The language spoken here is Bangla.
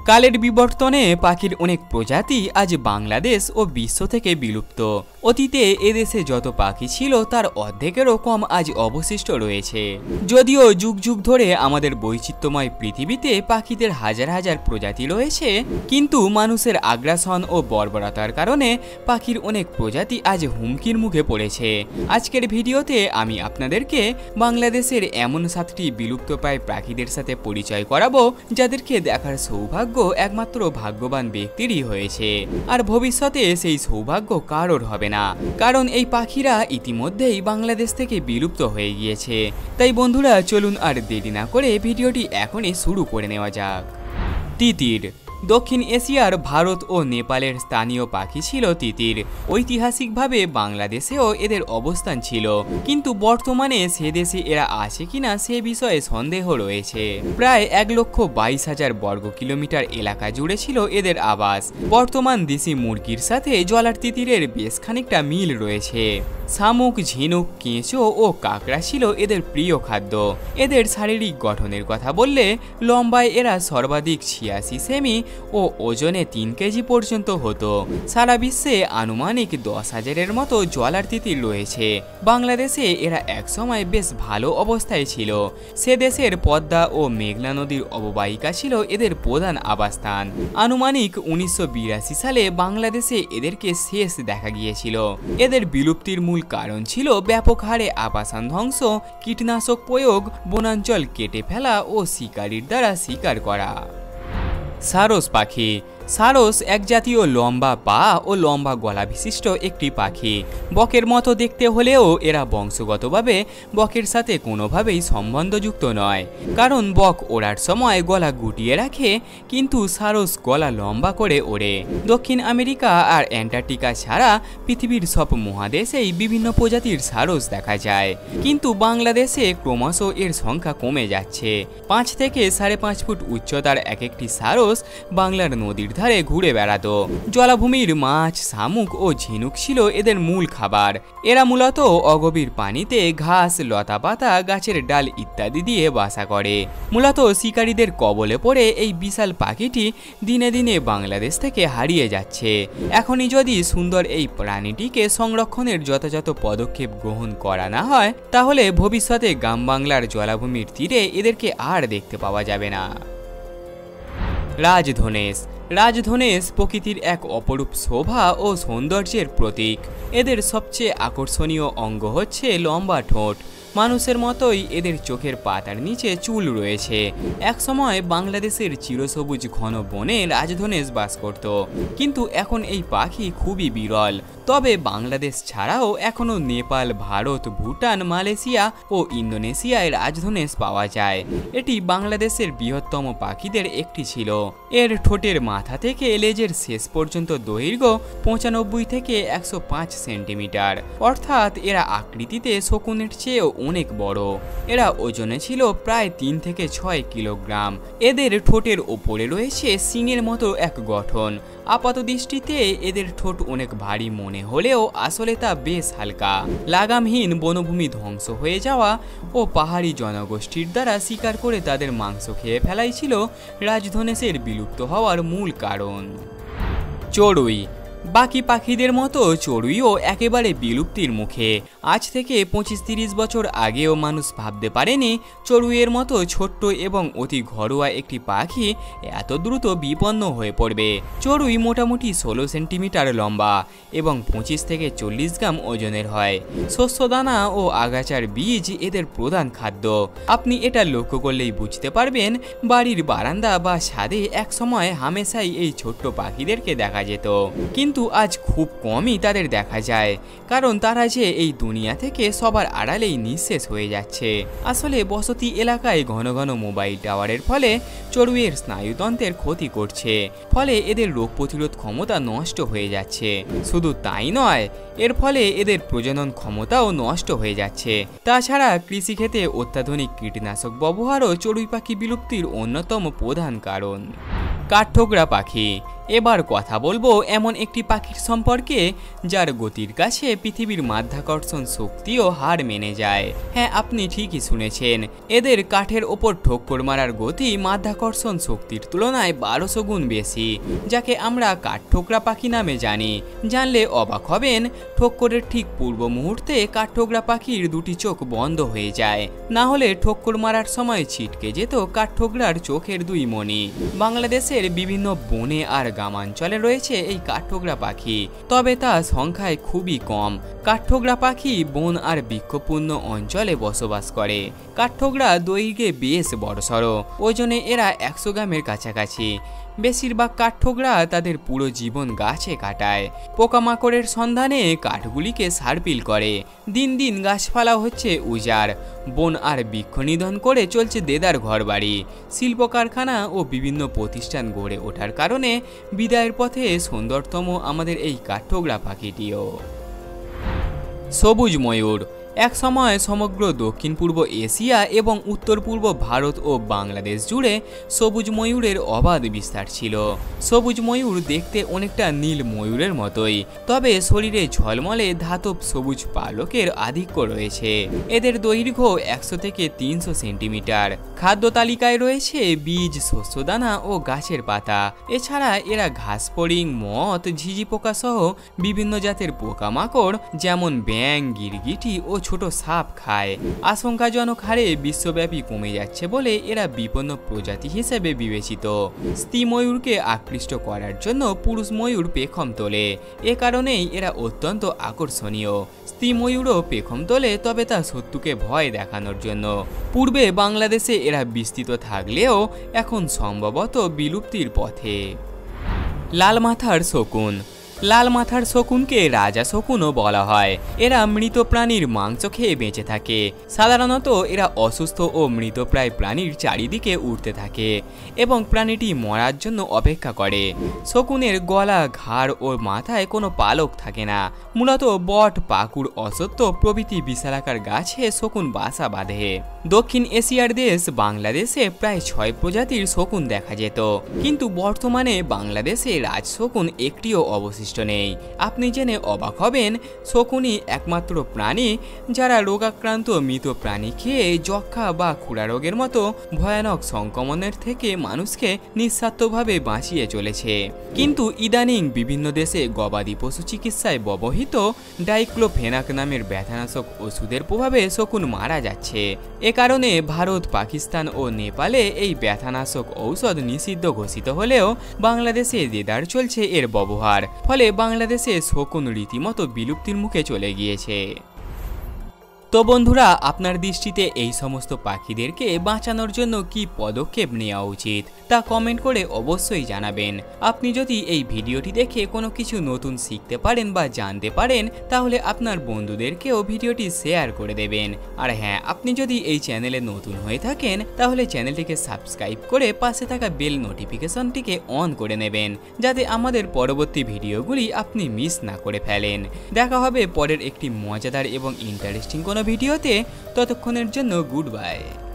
কালের বিবর্তনে পাখির অনেক প্রজাতি আজ বাংলাদেশ ও বিশ্ব থেকে বিলুপ্ত। অতীতে এদেশে যত পাখি ছিল তার অর্ধেকেরও কম আজ অবশিষ্ট রয়েছে। যদিও যুগ যুগ ধরে আমাদের বৈচিত্র্যময় পৃথিবীতে পাখিদের হাজার হাজার প্রজাতি রয়েছে, কিন্তু মানুষের আগ্রাসন ও বর্বরতার কারণে পাখির অনেক প্রজাতি আজ হুমকির মুখে পড়েছে। আজকের ভিডিওতে আমি আপনাদেরকে বাংলাদেশের এমন 7টি বিলুপ্তপ্রায় পাখিদের সাথে পরিচয় করাবো, যাদেরকে দেখার সৌভাগ্য একমাত্র ভাগ্যবান ব্যক্তিরই হয়েছে, আর ভবিষ্যতে সেই সৌভাগ্য কারোর হবে না, কারণ এই পাখিরা ইতিমধ্যেই বাংলাদেশ থেকে বিলুপ্ত হয়ে গিয়েছে। তাই বন্ধুরা, চলুন আর দেরি না করে ভিডিওটি এখনই শুরু করে নেওয়া যাক। তিতির দক্ষিণ এশিয়ার ভারত ও নেপালের স্থানীয় পাখি ছিল তিতির। ঐতিহাসিকভাবে বাংলাদেশেও এদের অবস্থান ছিল, কিন্তু বর্তমানে সে দেশে এরা আছে কিনা সে বিষয়ে সন্দেহ রয়েছে। প্রায় 1,22,000 বর্গ কিলোমিটার এলাকা জুড়ে ছিল এদের আবাস। বর্তমান দেশি মুরগির সাথে জলার তিতিরের বেশ খানিকটা মিল রয়েছে। শামুক, ঝিনুক, কেঁচো ও কাঁকড়া ছিল এদের প্রিয় খাদ্য। এদের শারীরিক গঠনের কথা বললে লম্বায় এরা সর্বাধিক 86 সেমি ও ওজনে 3 কেজি পর্যন্ত হতো। সারা বিশ্বে আনুমানিক 10,000-এর মতো জলার তিতির রয়েছে। বাংলাদেশে এরা একসময় বেশ ভালো অবস্থায় ছিল। সে দেশের পদ্মা ও মেঘনা নদীর অববাহিকা ছিল এদের প্রধান আবাসস্থান। আনুমানিক 1982 সালে বাংলাদেশে এদেরকে শেষ দেখা গিয়েছিল। এদের বিলুপ্তির মূল কারণ ছিল ব্যাপক হারে আবাসন ধ্বংস, কীটনাশক প্রয়োগ, বনাঞ্চল কেটে ফেলা ও শিকারীর দ্বারা শিকার করা। সারস পাখি। সারস এক জাতীয় লম্বা পা ও লম্বা গলা বিশিষ্ট একটি পাখি। বকের মতো দেখতে হলেও এরা বংশগতভাবে বকের সাথে কোনোভাবেই সম্বন্ধযুক্ত নয়, কারণ বক ওড়ার সময় গলা গুটিয়ে রাখে, কিন্তু সারস গলা লম্বা করে ওড়ে। দক্ষিণ আমেরিকা আর অ্যান্টার্কটিকা ছাড়া পৃথিবীর সব মহাদেশেই বিভিন্ন প্রজাতির সারস দেখা যায়, কিন্তু বাংলাদেশে ক্রমশ এর সংখ্যা কমে যাচ্ছে। 5 থেকে 5.5 ফুট উচ্চতার এক একটি সারস বাংলার নদীর ধারে ঘুরে বেড়াতো। জলাভূমির মাছ, শামুক ও ঝিনুক ছিল এদের মূল খাবার। এরা মূলত অগভীর পানিতে ঘাস, লতাপাতা, গাছের ডাল ইত্যাদি দিয়ে বাসা করে। মূলত শিকারীদের কবলে পড়ে এই বিশাল পাখিটি দিনে দিনে বাংলাদেশ থেকে হারিয়ে যাচ্ছে। এখনই যদি সুন্দর এই প্রাণীটিকে সংরক্ষণের যথাযথ পদক্ষেপ গ্রহণ করা না হয়, তাহলে ভবিষ্যতে গ্রাম বাংলার জলাভূমির তীরে এদেরকে আর দেখতে পাওয়া যাবে না। রাজধনেশ। রাজধনেশ প্রকৃতির এক অপরূপ শোভা ও সৌন্দর্যের প্রতীক। এদের সবচেয়ে আকর্ষণীয় অঙ্গ হচ্ছে লম্বা ঠোঁট। মানুষের মতোই এদের চোখের পাতার নিচে চুল রয়েছে। একসময় বাংলাদেশের চিরসবুজ ঘন বনে রাজধনেশ বাস করত, কিন্তু এখন এই পাখি খুবই বিরল। তবে বাংলাদেশ ছাড়াও এখনও নেপাল, ভারত, ভুটান, মালয়েশিয়া ও ইন্দোনেশিয়ায় রাজধনেশ পাওয়া যায়। এটি বাংলাদেশের বৃহত্তম পাখিদের একটি ছিল। এর ঠোঁটের মাথা থেকে লেজের শেষ পর্যন্ত দৈর্ঘ্য 95 থেকে 105 সেন্টিমিটার, অর্থাৎ এরা আকৃতিতে শকুনের চেয়েও অনেক বড়। এরা ওজনে ছিল প্রায় 3 থেকে 6 কিলোগ্রাম। এদের ঠোঁটের ওপরে রয়েছে শিংয়ের মতো এক গঠন। আপাত দৃষ্টিতে এদের ঠোঁট অনেক ভারী মনে হলেও আসলে তা বেশ হালকা। লাগামহীন বনভূমি ধ্বংস হয়ে যাওয়া ও পাহাড়ি জনগোষ্ঠীর দ্বারা শিকার করে তাদের মাংস খেয়ে ফেলাই ছিল রাজধনেশের বিলুপ্ত হওয়ার মূল কারণ। চড়ুই। বাকি পাখিদের মতো চড়ুইও একেবারে বিলুপ্তির মুখে। আজ থেকে 25-30 বছর আগেও মানুষ ভাবতে পারেনি চড়ুইয়ের মতো ছোট্ট এবং অতি ঘরোয়া একটি পাখি এত দ্রুত বিপন্ন হয়ে পড়বে। চড়ুই মোটামুটি 16 সেন্টিমিটার লম্বা এবং 25 থেকে 40 গ্রাম ওজনের হয়। শস্যদানা ও আগাছার বীজ এদের প্রধান খাদ্য। আপনি এটা লক্ষ্য করলেই বুঝতে পারবেন, বাড়ির বারান্দা বা ছাদে একসময় হামেশাই এই ছোট্ট পাখিদেরকে দেখা যেত, কিন্তু আজ খুব কমই তাদের দেখা যায়, কারণ তারা যে এই দুনিয়া থেকে সবার আড়ালেই নিঃশেষ হয়ে যাচ্ছে। আসলে বসতি এলাকায় ঘন ঘন মোবাইল টাওয়ারের ফলে চড়ুইয়ের স্নায়ুতন্ত্রের ক্ষতি করছে, ফলে এদের রোগ প্রতিরোধ ক্ষমতা নষ্ট হয়ে যাচ্ছে। শুধু তাই নয়, এর ফলে এদের প্রজনন ক্ষমতাও নষ্ট হয়ে যাচ্ছে। তাছাড়া কৃষিক্ষেত্রে অত্যাধুনিক কীটনাশক ব্যবহারও চড়ুই পাখি বিলুপ্তির অন্যতম প্রধান কারণ। কাঠঠোকরা পাখি। এবার কথা বলবো এমন একটি পাখির সম্পর্কে যার গতির কাছে পৃথিবীর মাধ্যাকর্ষণ শক্তিও হার মেনে যায়। হ্যাঁ, আপনি ঠিকই শুনেছেন, এদের কাঠের ওপর ঠোক্কর মারার গতি মাধ্যাকর্ষণ শক্তির তুলনায় 1200 গুণ বেশি, যাকে আমরা কাঠঠোকরা পাখি নামে জানি। জানলে অবাক হবেন, ঠোক্করের ঠিক পূর্ব মুহূর্তে কাঠঠোকরা পাখির দুটি চোখ বন্ধ হয়ে যায়, না হলে ঠোক্কর মারার সময় ছিটকে যেত কাঠঠোকরার চোখের দুই মণি। বাংলাদেশের বিভিন্ন বনে আর গ্রামাঞ্চলে রয়েছে এই কাঠঠোকরা পাখি, তবে তা সংখ্যায় খুবই কম। কাঠঠোকরা পাখি বন আর বৃক্ষপূর্ণ অঞ্চলে বসবাস করে। কাঠঠোকরা দৈর্ঘ্যে বেশ বড়সড়, ওজনে এরা 100 গ্রামের কাছাকাছি। বেশিরভাগ কাঠঠোকরা তাদের পুরো জীবন গাছে কাটায়। পোকামাকড়ের সন্ধানে কাঠগুলিকে সার্পিল করে। দিন দিন গাছপালা হচ্ছে উজাড়, বন আর বৃক্ষ নিধন করে চলছে দেদার ঘরবাড়ি। শিল্প কারখানা ও বিভিন্ন প্রতিষ্ঠান গড়ে ওঠার কারণে বিদায়ের পথে সুন্দরতম আমাদের এই কাঠঠোকরা পাখিটিও। সবুজ ময়ূর। এক সময় সমগ্র দক্ষিণ পূর্ব এশিয়া এবং উত্তর পূর্ব ভারত ও বাংলাদেশ জুড়ে সবুজ ময়ূরের অবাধ বিস্তার ছিল। সবুজ ময়ূর দেখতে অনেকটা নীল ময়ূরের মতোই, তবে শরীরে ঝলমলে ধাতব সবুজ পালকের আধিক্য রয়েছে। এদের দৈর্ঘ্য 100 থেকে 300 সেন্টিমিটার। খাদ্য তালিকায় রয়েছে বীজ, শস্যদানা ও গাছের পাতা। এছাড়া এরা ঘাস ফড়িং, মথ, ঝিঝি পোকা সহ বিভিন্ন জাতের পোকামাকড় যেমন ব্যাঙ, গিরগিটি ও ছোট সাপ খায়। আশঙ্কাজনক হারে বিশ্বব্যাপী কমে যাচ্ছে বলে এরা বিপন্ন প্রজাতি হিসেবে বিবেচিত। স্ত্রী ময়ূরকে আকৃষ্ট করার জন্য পুরুষ ময়ূর পেখম তোলে, এ কারণেই এরা অত্যন্ত আকর্ষণীয়। স্ত্রী ময়ূরও পেখম তোলে, তবে তা শত্রুকে ভয় দেখানোর জন্য। পূর্বে বাংলাদেশে এরা বিস্তৃত থাকলেও এখন সম্ভবত বিলুপ্তির পথে। লাল মাথার শকুন। লাল মাথার শকুনকে রাজা শকুনও বলা হয়। এরা মৃত প্রাণীর মাংস খেয়ে বেঁচে থাকে। সাধারণত এরা অসুস্থ ও মৃতপ্রায় প্রাণীর চারিদিকে উড়তে থাকে এবং প্রাণীটি মরার জন্য অপেক্ষা করে। শকুনের গলা, ঘাড় ও মাথায় কোনো পালক থাকে না। মূলত বট, পাকুড়, অশ্বত্থ প্রভৃতি বিশালাকার গাছে শকুন বাসা বাঁধে। দক্ষিণ এশিয়ার দেশ বাংলাদেশে প্রায় 6 প্রজাতির শকুন দেখা যেত, কিন্তু বর্তমানে বাংলাদেশে রাজ শকুন একটিও অবশিষ্ট নেই। আপনি জেনে অবাক হবেন, শকুনই একমাত্র প্রাণী যারা রোগাক্রান্ত মৃত প্রাণী খেয়ে যক্ষা বা খুরা রোগের মতো ভয়ানক সংক্রমণের থেকে মানুষকে নিঃস্বার্থভাবে বাঁচিয়ে চলেছে। কিন্তু ইদানিং বিভিন্ন দেশে গবাদি পশু চিকিৎসায় ব্যবহৃত ডাইক্লোফেনাক নামের ব্যথানাশক ওষুধের প্রভাবে শকুন মারা যাচ্ছে। এ কারণে ভারত, পাকিস্তান ও নেপালে এই ব্যথানাশক ঔষধ নিষিদ্ধ ঘোষিত হলেও বাংলাদেশে দেদার চলছে এর ব্যবহার। ফলে বাংলাদেশে শকুন রীতিমতো বিলুপ্তির মুখে চলে গিয়েছে। তো বন্ধুরা, আপনার দৃষ্টিতে এই সমস্ত পাখিদেরকে বাঁচানোর জন্য কি পদক্ষেপ নেওয়া উচিত তা কমেন্ট করে অবশ্যই জানাবেন। আপনি যদি এই ভিডিওটি দেখে কোনো কিছু নতুন শিখতে পারেন বা জানতে পারেন, তাহলে আপনার বন্ধুদেরকেও ভিডিওটি শেয়ার করে দেবেন। আর হ্যাঁ, আপনি যদি এই চ্যানেলে নতুন হয়ে থাকেন তাহলে চ্যানেলটিকে সাবস্ক্রাইব করে পাশে থাকা বেল নোটিফিকেশনটিকে অন করে নেবেন, যাতে আমাদের পরবর্তী ভিডিওগুলি আপনি মিস না করে ফেলেন। দেখা হবে পরের একটি মজাদার এবং ইন্টারেস্টিং কোনো ভিডিওতে। ততক্ষণের জন্য গুড বাই।